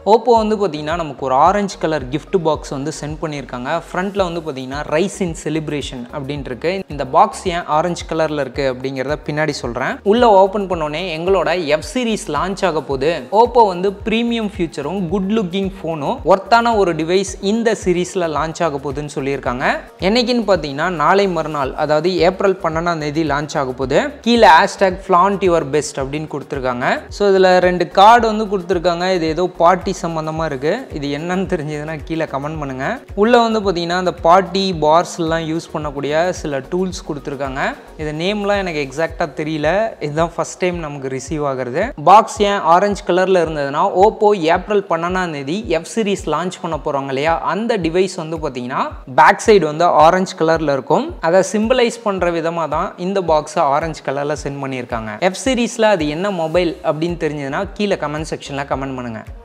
Oppo வந்து பார்த்தீங்கன்னா நமக்கு ஒரு ஆரஞ்சு கலர் கிஃப்ட் பாக்ஸ் வந்து சென்ட் பண்ணியிருக்காங்க. ஃப்ரண்ட்டில் வந்து பார்த்தீங்கன்னா ரைஸ் இன் செலிப்ரேஷன் அப்படின்ட்டு இருக்கு. இந்த பாக்ஸ் ஏன் ஆரஞ்சு கலரில் இருக்குது அப்படிங்கிறத பின்னாடி சொல்கிறேன். உள்ளே ஓப்பன் பண்ணோன்னே எங்களோட எஃப் சீரிஸ் லான்ச் ஆக போகுது. ஓப்போ வந்து ப்ரீமியம் ஃபியூச்சரும் குட் லுக்கிங் ஃபோனும் ஒர்த்தான ஒரு டிவைஸ் இந்த சீரீஸில் லான்ச் ஆக போகுதுன்னு சொல்லியிருக்காங்க. என்னைக்குன்னு பார்த்தீங்கன்னா நாளை மறுநாள், அதாவது ஏப்ரல் 12 லான்ச் ஆக போகுது. கீழே ஹேஷ்டாக் ஃப்ளாண்ட் யுவர் பெஸ்ட் அப்படின்னு கொடுத்துருக்காங்க. ஸோ இதில் 2 கார்டு வந்து கொடுத்துருக்காங்க. இது ஏதோ பார்ட்டி சம்பந்தமாக இருக்குது. இது என்னன்னு தெரிஞ்சதுன்னா கீழே கமெண்ட் பண்ணுங்கள். உள்ளே வந்து பார்த்தீங்கன்னா அந்த பார்ட்டி பார்ஸ்லாம் யூஸ் பண்ணக்கூடிய சில டூல்ஸ் கொடுத்துருக்காங்க. இது நேம்லாம் எனக்கு எக்ஸாக்டாக தெரியல. இதுதான் ஃபஸ்ட் டைம் நமக்கு ரிசீவ் ஆகிறது. பாக்ஸ் ஏன் ஆரஞ்சு கலரில் இருந்ததுன்னா Oppo April 12 F series launch பண்ண போகிறாங்க இல்லையா, அந்த டிவைஸ் வந்து பார்த்தீங்கன்னா பேக் சைடு வந்து ஆரஞ்சு கலரில் இருக்கும். அதை சிம்பிளைஸ் பண்ணுற விதமாக தான் இந்த பாக்ஸை ஆரஞ்சு கலரில் சென்ட் பண்ணியிருக்காங்க. எஃப் சீரிஸில் அது என்ன மொபைல் அப்படின்னு தெரிஞ்சதுன்னா கீழே கமெண்ட் செக்ஷனில் கமெண்ட் பண்ணுங்கள்.